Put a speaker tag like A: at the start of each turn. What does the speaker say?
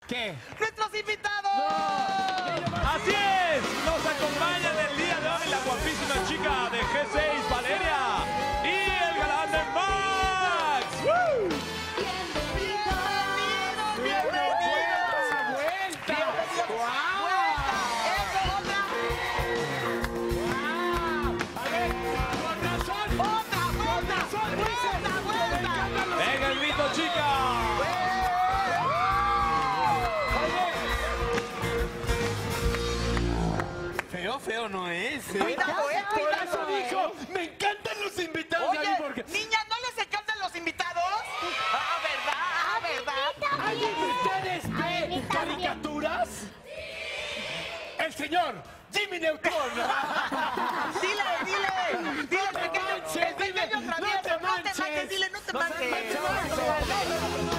A: ¿Qué?
B: ¡Nuestros invitados!
C: Así es, nos acompañan el día de hoy la guapísima chica de G6, Valeria, y el galán de Max. ¡Woo! Venga el grito, chica.
A: Feo no es,
B: Cuidado,
A: Por eso dijo, me encantan los invitados.
B: Oye,
A: Gaby, porque...
B: niñas, ¿no les encantan los invitados? Ah, ¿verdad?
A: ¿Alguien de ustedes ve caricaturas? El señor Jimmy Neutron.
B: Dile, pequeño,
A: manches,
B: el pequeño
A: dile,
B: travieso, no te manches, dile, no te manches.